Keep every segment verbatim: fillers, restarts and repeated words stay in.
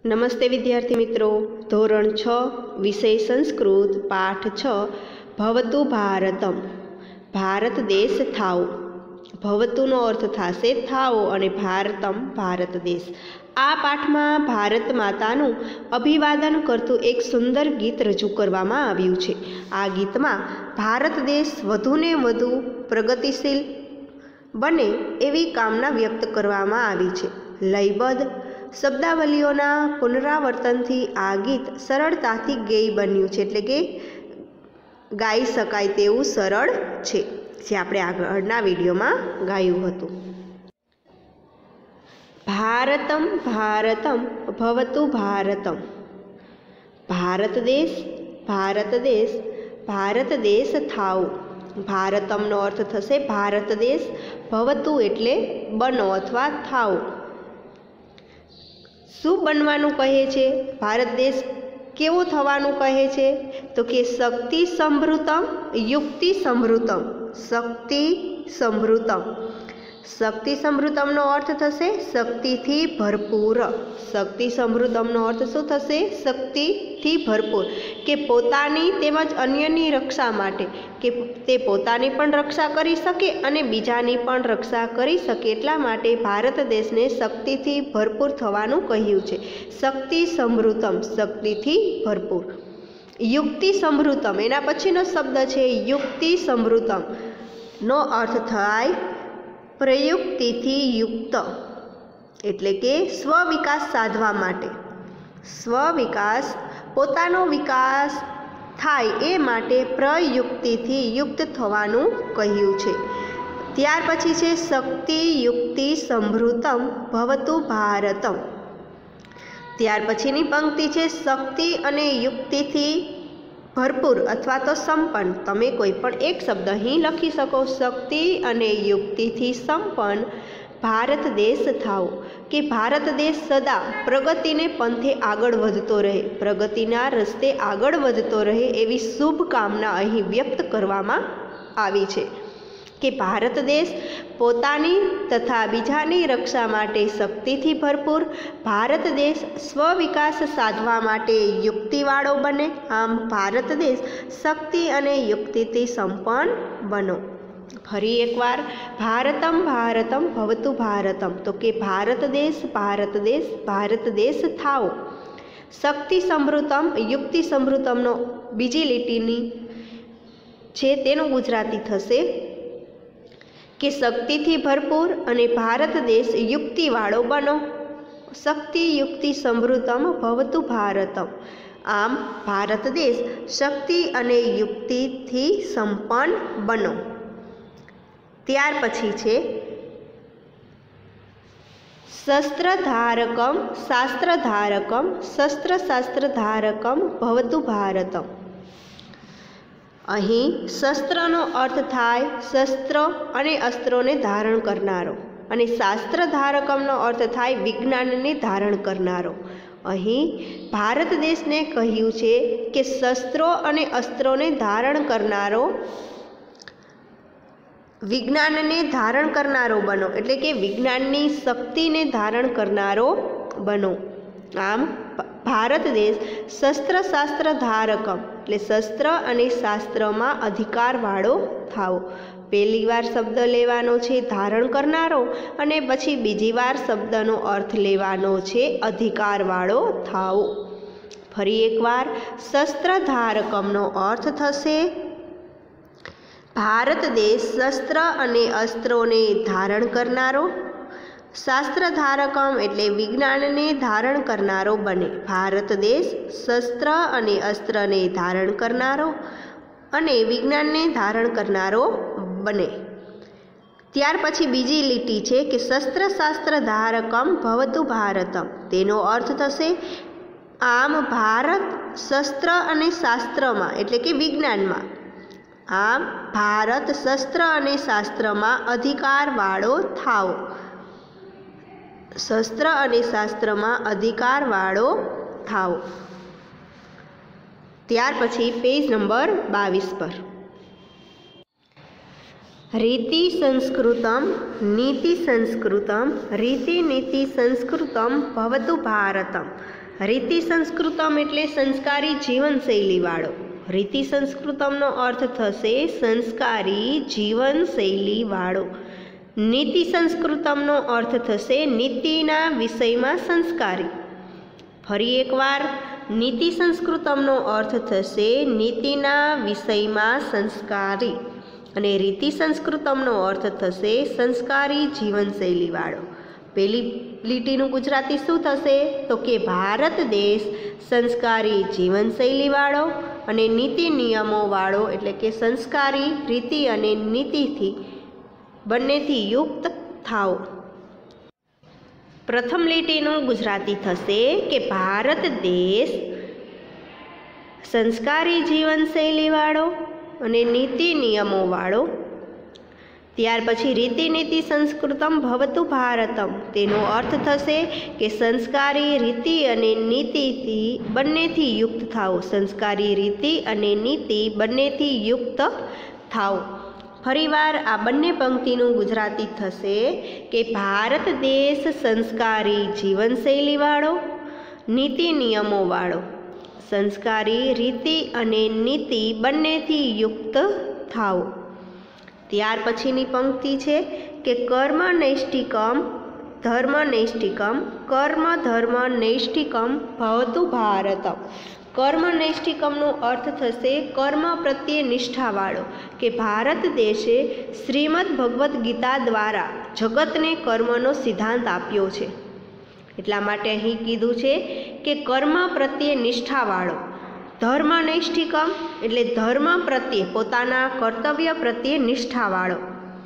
नमस्ते विद्यार्थी मित्रों, धोरण छ विषय संस्कृत पाठ छ भवतु भारतम भारत देश थाओ। भवतुनो अर्थ थशे थाओ अने भारतम भारत देश। आ पाठ में भारत मातानु अभिवादन करतु एक सुंदर गीत रजू करवामां आव्युं छे। आ गीत में भारत देश वधुने वधु प्रगतिशील बने एवी कामना व्यक्त करवामां आवी छे। लयबद्ध शब्दावलीओना पुनरावर्तनथी आ गीत सरळताथी गेय बन्युं छे, एटले के गाई शकाय तेवुं सरळ छे, जे आपणे આગળના વિડીયોમાં ગાયું હતું। भारतम भारतम भवतु भारतम भारत देश भारत देश भारत देश थाओ। भारतमनो अर्थ थशे भारत देश, भवतु एटले बनो अथवा थाओ। શું બનવાનું કહે છે? ભારત દેશ કેવો થવાનું કહે છે? તો કે શક્તિ સમૃતમ યુક્તિ સમૃતમ। શક્તિ સમૃતમ શક્તિ સમૃતમનો અર્થ થશે શક્તિથી ભરપૂર। શક્તિ સમૃતમનો અર્થ શું થશે? શક્તિથી ભરપૂર, કે પોતાની તેમજ અન્યની રક્ષા માટે, કે તે પોતાની પણ રક્ષા કરી શકે અને બીજાની પણ રક્ષા કરી શકે એટલા માટે ભારત દેશને શક્તિથી ભરપૂર થવાનું કહ્યું છે। શક્તિ સમૃતમ શક્તિથી ભરપૂર। યુક્તિ સમૃતમ એના પછીનો શબ્દ છે યુક્તિ સમૃતમ નો અર્થ થાય પ્રયુક્તિથી યુક્ત, એટલે કે સ્વવિકાસ સાધવા માટે, સ્વવિકાસ પોતાનો વિકાસ થાય એ માટે પ્રયુક્તિથી યુક્ત થવાનું કહ્યું છે। ત્યાર પછી છે શક્તિ યુક્તિ સમૃતમ ભવતુ ભારતમ। ત્યાર પછીની પંક્તિ છે શક્તિ અને યુક્તિથી ભરપૂર અથવા તો સંપન્ન। તમે કોઈ પણ એક શબ્દ અહીં લખી શકો, શક્તિ અને યુક્તિથી સંપન્ન ભારત દેશ થાઓ, કે ભારત દેશ સદા પ્રગતિને પંથે આગળ વધતો રહે, પ્રગતિના રસ્તે આગળ વધતો રહે એવી શુભકામના અહીં વ્યક્ત કરવામાં આવી છે। કે ભારત દેશ પોતાની તથા બીજાની રક્ષા માટે શક્તિથી ભરપૂર, ભારત દેશ સ્વવિકાસ સાધવા માટે યુક્તિવાળો બને, આમ ભારત દેશ શક્તિ અને યુક્તિથી સંપન્ન બનો। ફરી એકવાર ભારતમ ભારતમ ભવતુ ભારતમ, તો કે ભારત દેશ ભારત દેશ ભારત દેશ થાઓ। શક્તિ સમૃતમ યુક્તિ સમૃતમનો બીજી લીટીની છે તેનું ગુજરાતી થશે કે શક્તિથી ભરપૂર અને ભારત દેશ યુક્તિવાળો બનો। શક્તિ યુક્તિ સમૃતમ ભવતુ ભારતમ, આમ ભારત દેશ શક્તિ અને યુક્તિથી સંપન્ન બનો। ત્યાર પછી છે શસ્ત્રધારકમ શાસ્ત્રધારકમ શસ્ત્ર શાસ્ત્રધારકમ ભવતુ ભારતમ। અહીં શસ્ત્રનો અર્થ થાય શસ્ત્ર અને અસ્ત્રોને ધારણ કરનારો, અને શાસ્ત્ર ધારકમનો અર્થ થાય વિજ્ઞાનને ધારણ કરનારો। અહીં ભારત દેશને કહ્યું છે કે શસ્ત્રો અને અસ્ત્રોને ધારણ કરનારો, વિજ્ઞાનને ધારણ કરનારો બનો, એટલે કે વિજ્ઞાનની શક્તિને ધારણ કરનારો બનો। આમ ભારત દેશ શસ્ત્ર શાસ્ત્ર ધારકમ એટલે શસ્ત્ર અને શાસ્ત્રમાં અધિકારવાળો થાઓ। પહેલી વાર શબ્દ લેવાનો છે ધારણ કરનારો, અને પછી બીજી વાર શબ્દનો અર્થ લેવાનો છે અધિકારવાળો થાઓ। ફરી એકવાર શસ્ત્ર ધારકમનો અર્થ થશે ભારત દેશ શસ્ત્ર અને અસ્ત્રોને ધારણ કરનારો, શાસ્ત્ર ધારકમ એટલે વિજ્ઞાનને ધારણ કરનારો બને। ભારત દેશ શસ્ત્ર અને અસ્ત્રને ધારણ કરનારો અને વિજ્ઞાનને ધારણ કરનારો બને। ત્યાર પછી બીજી લીટી છે કે શસ્ત્ર શાસ્ત્ર ધારકમ ભવતુ ભારતમ, તેનો અર્થ થશે આમ ભારત શસ્ત્ર અને શાસ્ત્રમાં એટલે કે વિજ્ઞાનમાં, આમ ભારત શસ્ત્ર અને શાસ્ત્રમાં અધિકારવાળો થાઓ। શસ્ત્ર અને શાસ્ત્રમાં અધિકારવાળો થાઓ। ત્યાર પછી પેજ નંબર બાવીસ પર રીતિ સંસ્કૃતમ નીતિ સંસ્કૃતમ રીતિ નીતિ સંસ્કૃતમ ભવતુ ભારતમ। રીતિ સંસ્કૃતમ એટલે સંસ્કારી જીવનશૈલીવાળો. રીતિ સંસ્કૃતમનો અર્થ થશે સંસ્કારી જીવનશૈલીવાળો. નીતિ સંસ્કૃતમનો અર્થ થશે નીતિના વિષયમાં સંસ્કારી. ફરી એકવાર, નીતિ સંસ્કૃતમનો અર્થ થશે નીતિના વિષયમાં સંસ્કારી અને રીતિ સંસ્કૃતમનો અર્થ થશે સંસ્કારી જીવનશૈલીવાળો. પહેલી લીટીનું ગુજરાતી શું થશે? તો કે ભારત દેશ સંસ્કારી જીવનશૈલીવાળો અને નીતિ નિયમોવાળો એટલે કે સંસ્કારી રીતિ અને નીતિથી બંનેથી યુક્ત થાઓ. પ્રથમ લીટીનું ગુજરાતી થશે કે ભારત દેશ સંસ્કારી જીવનશૈલીવાળો અને નીતિ નિયમોવાળો. ત્યાર પછી રીતિ નીતિ સંસ્કૃતમ ભવતુ ભારતમ, તેનો અર્થ થશે કે સંસ્કારી રીતિ અને નીતિથી બંનેથી યુક્ત થાઓ. સંસ્કારી રીતિ અને નીતિ બંનેથી યુક્ત થાઓ. ફરીવાર આ બંને પંક્તિનું ગુજરાતી થશે કે ભારત દેશ સંસ્કારી જીવનશૈલીવાળો, નીતિ નિયમોવાળો. સંસ્કારી રીતિ અને નીતિ બંનેથી યુક્ત થાઓ. ત્યાર પછીની પંક્તિ છે કે કર્મ નૈષ્ઠિકમ ધર્મ નૈષ્ઠિકમ કર્મ ધર્મ નૈષ્ઠિકમ ભવતુ ભારતમ. કર્મ નૈષ્ઠિકમનો અર્થ થશે કર્મ પ્રત્યે નિષ્ઠાવાળો, કે ભારત દેશે શ્રીમદ ભગવદ્ ગીતા દ્વારા જગતને કર્મનો સિદ્ધાંત આપ્યો છે. એટલા માટે અહીં કીધું છે કે કર્મ પ્રત્યે નિષ્ઠાવાળો. ધર્મ નૈષ્ઠિકમ એટલે ધર્મ પ્રત્યે પોતાના કર્તવ્ય પ્રત્યે નિષ્ઠાવાળો.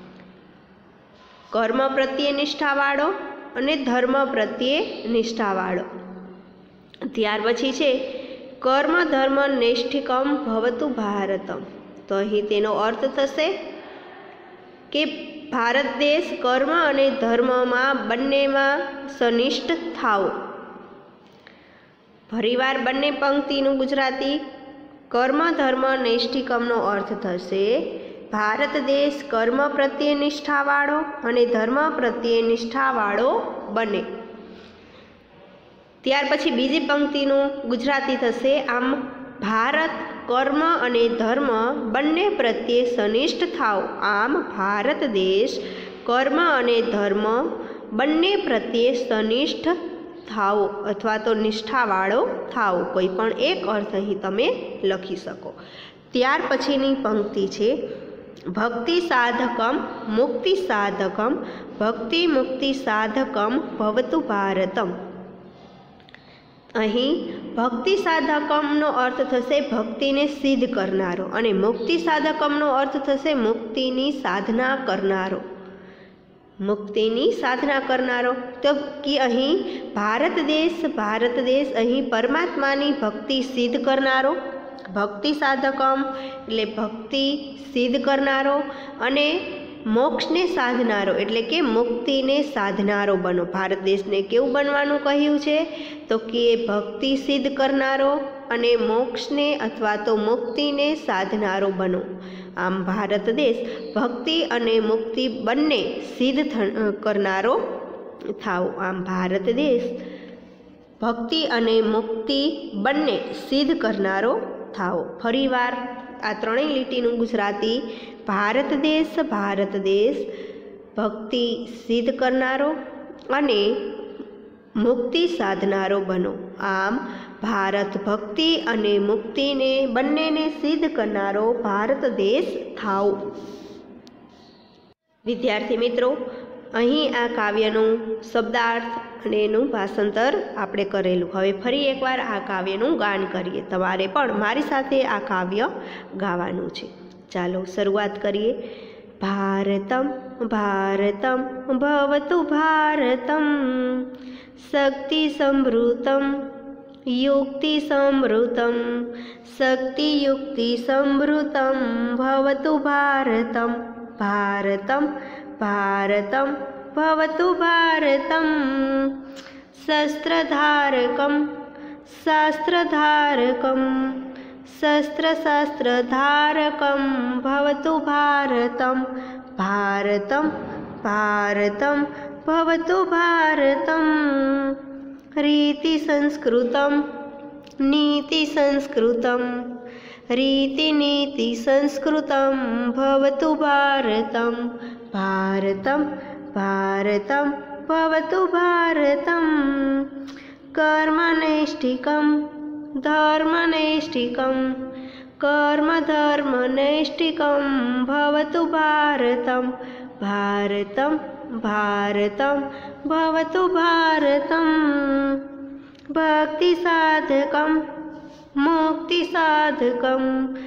કર્મ પ્રત્યે નિષ્ઠાવાળો અને ધર્મ પ્રત્યે નિષ્ઠાવાળો. ત્યાર પછી છે કર્મ ધર્મ નૈષ્ઠિકમ ભવતુ ભારતમ. તો અહીં તેનો અર્થ થશે કે ભારત દેશ કર્મ અને ધર્મમાં બંનેમાં સનિષ્ઠ થાઓ. ફરીવાર બંને પંક્તિનું ગુજરાતી. કર્મ ધર્મ નૈષ્ઠિકમનો અર્થ થશે ભારત દેશ કર્મ પ્રત્યે નિષ્ઠાવાળો અને ધર્મ પ્રત્યે નિષ્ઠાવાળો બને. ત્યાર પછી બીજી પંક્તિનું ગુજરાતી થશે આમ ભારત કર્મ અને ધર્મ બંને પ્રત્યે સનિષ્ઠ થાઓ. આમ ભારત દેશ કર્મ અને ધર્મ બંને પ્રત્યે સનિષ્ઠ થાઓ અથવા તો નિષ્ઠાવાળો થાઓ. કોઈ પણ એક અર્થ અહીં તમે લખી શકો. ત્યાર પછીની પંક્તિ છે ભક્તિ સાધકમ મુક્તિ સાધકમ ભક્તિ મુક્તિ સાધકમ ભવતુ ભારતમ. અહીં ભક્તિ સાધકમનો અર્થ થશે ભક્તિને સિદ્ધ કરનારો અને મુક્તિ સાધકમનો અર્થ થશે મુક્તિની સાધના કરનારો. મુક્તિની સાધના કરનારો તો કે અહીં ભારત દેશ ભારત દેશ અહીં પરમાત્માની ભક્તિ સિદ્ધ કરનારો. ભક્તિ સાધકમ એટલે ભક્તિ સિદ્ધ કરનારો અને મોક્ષને સાધનારો એટલે કે મુક્તિને સાધનારો બનો. ભારત દેશને કેવું બનવાનું કહ્યું છે? તો કે ભક્તિ સિદ્ધ કરનારો અને મોક્ષને અથવા તો મુક્તિને સાધનારો બનો. આમ ભારત દેશ ભક્તિ અને મુક્તિ બંને સિદ્ધ કરનારો થાઓ. આમ ભારત દેશ ભક્તિ અને મુક્તિ બંને સિદ્ધ કરનારો થાઓ. ફરીવાર આ ત્રણેય લીટીનું ગુજરાતી. ભારત દેશ ભારત દેશ ભક્તિ સિદ્ધ કરનારો અને મુક્તિ સાધનારો બનો. આમ ભારત ભક્તિ અને મુક્તિને બંનેને સિદ્ધ કરનારો ભારત દેશ થાઓ. વિદ્યાર્થી મિત્રો, અહીં આ કાવ્યનું શબ્દાર્થ અને એનું ભાષાંતર આપણે કરેલું. હવે ફરી એકવાર આ કાવ્યનું ગાન કરીએ. તમારે પણ મારી સાથે આ કાવ્ય ગાવાનું છે. ચાલો શરૂઆત કરીએ. ભારતમ ભારતમ ભવતુ ભારતમ શક્તિ સમૃતમ યુક્તિ સમૃતમ શક્તિ યુક્તિ સમૃતમ ભવતુ ભારતમ ભારતમ ભારતમ ભવતુ ભારતમ શસ્ત્રધારકમ શાસ્ત્રધારકમ શસ્ત્રશાસ્ત્રધારકમ ભવતુ ભારતમ ભારતમ ભારતમ ભવતુ ભારતમ रीतिसंस्कृतं नीतिसंस्कृतं रीतिनीतिसंस्कृतं भवतु भारतं भारतं भारतं भवतु भारतं कर्मनैष्ठिकं धर्मनैष्ठिकं कर्मधर्मनैष्ठिकं भवतु भारतं भारतं भारतं भवतु भारतं भक्तिसाधकं मुक्तिसाधकं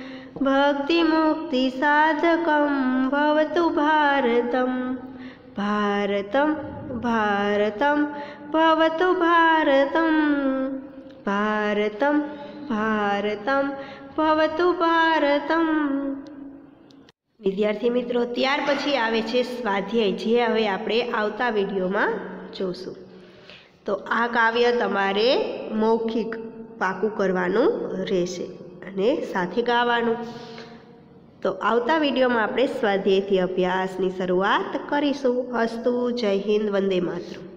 भक्तिमुक्तिसाधकं भवतु भारतं भारतं भारतं भवतु भारतं भारतं भारतं भवतु भारतं। विद्यार्थी मित्रों, त्यार पछी आवे छे स्वाध्याय, जे हवे आपणे आवता विडियोमां जोशुं। तो आ काव्य तमारे मौखिक पाकू करवानुं रहेशे अने साथे गावानुं। तो आवता विडियोमां आपणे स्वाध्यायथी अभ्यासनी शरूआत करीशुं। अस्तु। जय हिंद। वंदे मातरम।